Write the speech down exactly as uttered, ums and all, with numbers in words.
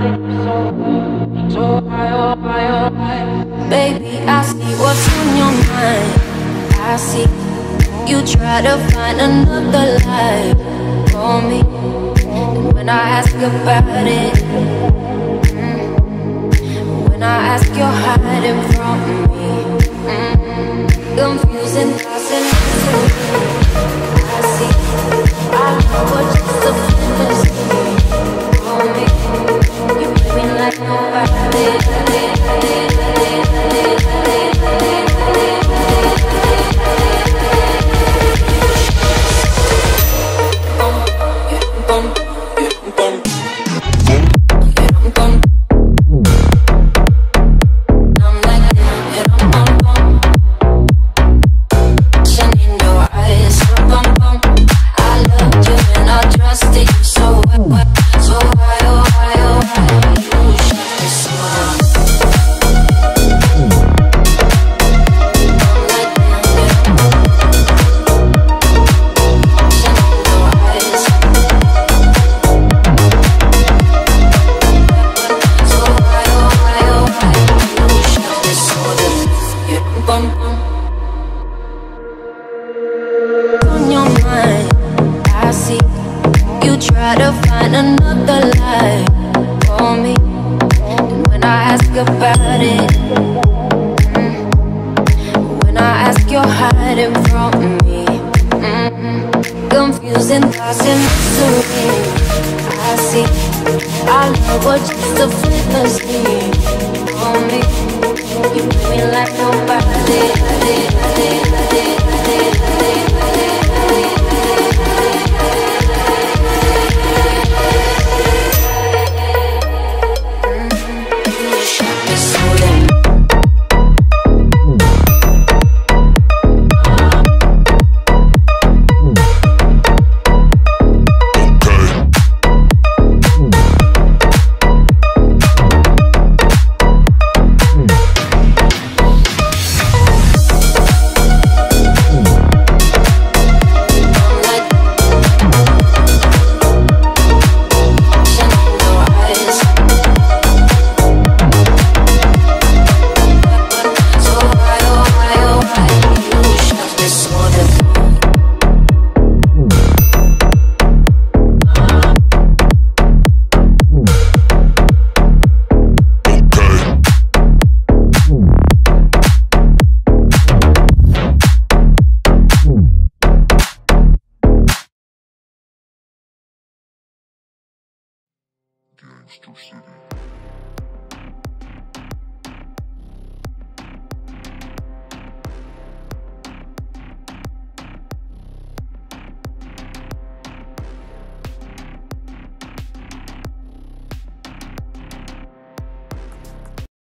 Baby, I see what's on your mind. I see you try to find another life for me. And when I ask about it, mm, when I ask, you're hiding from me. mm, Confusing thoughts and mystery. I see, I know what just a fantasy for me. You play me like nobody. On your mind, I see you try to find another life for me. And when I ask about it, mm, when I ask, you're hiding from me. mm, Confusing thoughts and mystery. I see, I love what just a fantasy for me. You play me like nobody. Gangster City.